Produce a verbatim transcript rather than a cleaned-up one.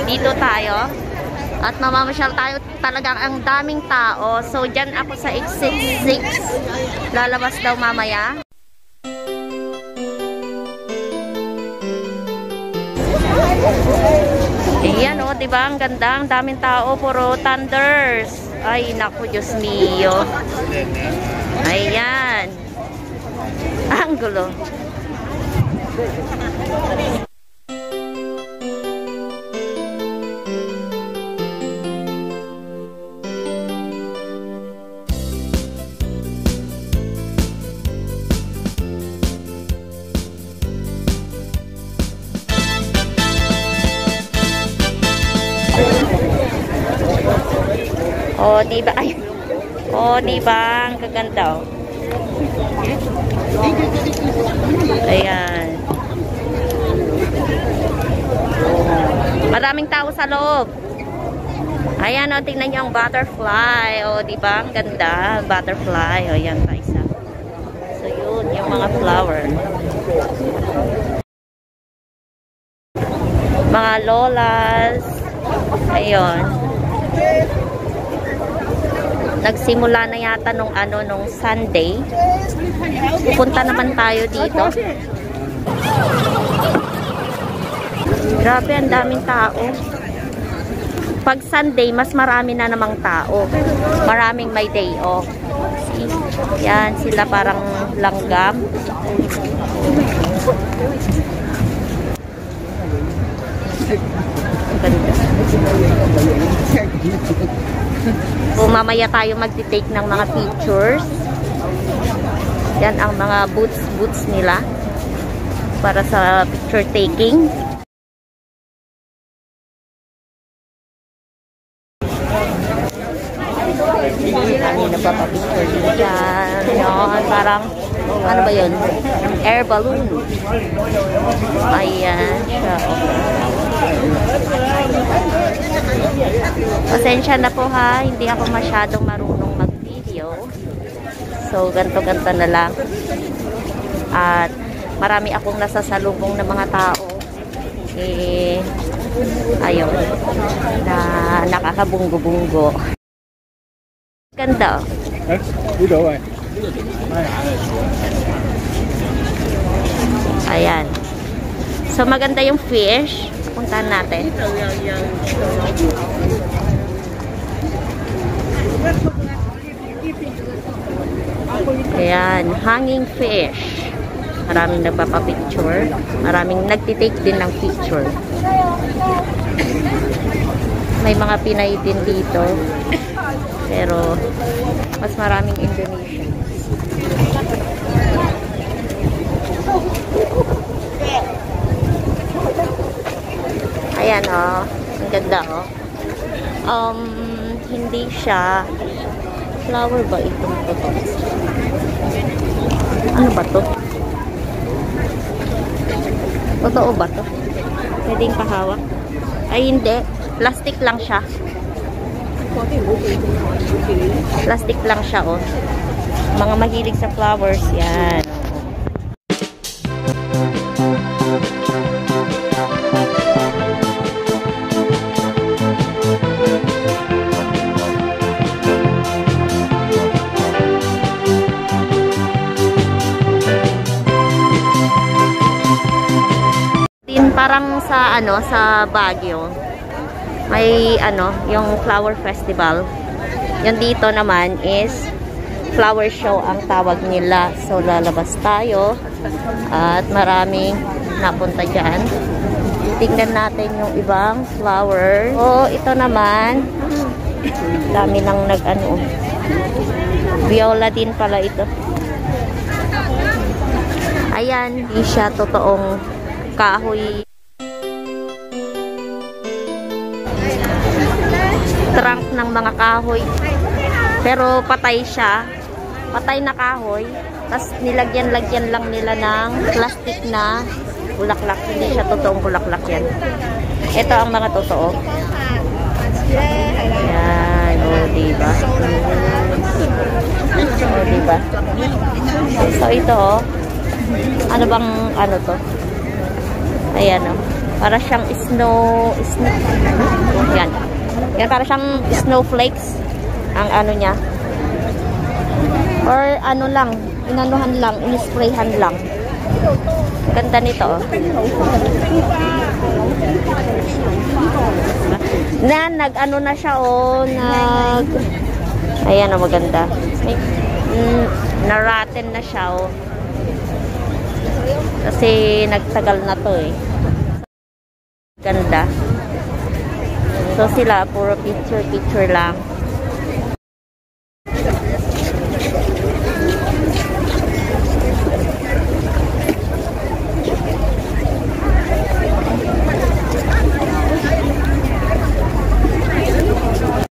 Dito tayo. At mamamasyal tayo, talagang ang daming tao. So, dyan ako sa exit six. Lalabas daw mamaya. Ayan o, diba? Ang ganda. Ang daming tao. Puro thunders. Ay, naku, Diyos mio. Ayan. Ang gulo. Oh, di ba? Ay. Oh, di ba? Ang gaganda, oh. Ayan. Maraming tao sa loob. Ayan, oh, tingnan niyo ang butterfly. Oh, di ba? Ang ganda. Butterfly. Oh, yan pa isa. So, yun, yung mga flower. Mga lolas. Ayun. Nagsimula na yata nung ano, nung Sunday. Pupunta naman tayo dito. Grabe, ang daming tao. Pag Sunday, mas marami na namang tao. Maraming may day off. See? Yan, sila parang langgam. Ganda. So, mamaya tayo magti-take ng mga pictures. Yan ang mga booths-booths nila para sa picture taking. Kanina pa pa-picture din dyan. Yan, parang, ano ba yun? Air balloon. Ayan siya. Pasensya na po ha, hindi ako masyadong marunong mag-video. So, ganto-ganto na lang. At marami akong nasasalubong ng mga tao. Eh, ayun, na nakakabunggo-bunggo. Ganda. Ayan. So, maganda yung fish. Puntahan natin. Ayan, hanging fish. Maraming nagpapapicture. Maraming nagtitake din ng picture. May mga Pinay din dito. Pero, mas maraming Indonesian. Ayan, oh. Ang ganda, oh. Um, hindi siya flower ba itong ito? Ano ba to? Totoo ba to? Pwedeng pahawak? Ay, hindi. Plastic lang siya. Plastic lang siya, oh. Mga mahilig sa flowers, yan. Parang sa ano, sa Baguio may ano, yung flower festival. Yung dito naman is flower show ang tawag nila. So lalabas tayo at maraming napunta dyan. Tingnan natin yung ibang flower. So ito naman, dami nang nag ano, viola din pala ito. Ayan, hindi siya totoong kahoy. Trunk ng mga kahoy. Pero patay siya. Patay na kahoy. Tapos nilagyan-lagyan lang nila ng plastic na bulaklak. Hindi siya totoong bulaklak yan. Ito ang mga totoo. Ayan. O, diba? O, diba? So, ito, o. Ano bang, ano to? Ayan, o. Para siyang snow, snow. Yan. Yan, para siyang snowflakes. Ang ano niya. Or ano lang, inanuhan lang, inisprayhan lang. Ganda nito. Oh. Na, nag-ano na siya, oh. Nag... Ayan, oh, maganda. May, mm, naraten na siya, oh. Kasi nagtagal na to, eh. Ganda. So, sila, puro picture-picture lang.